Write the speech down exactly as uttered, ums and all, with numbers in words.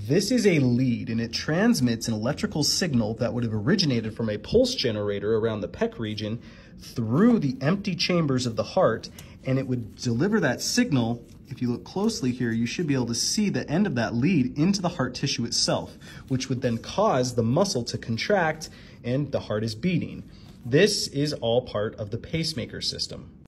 This is a lead, and it transmits an electrical signal that would have originated from a pulse generator around the P E C region through the empty chambers of the heart, and it would deliver that signal. If you look closely here, you should be able to see the end of that lead into the heart tissue itself, which would then cause the muscle to contract and the heart is beating. This is all part of the pacemaker system.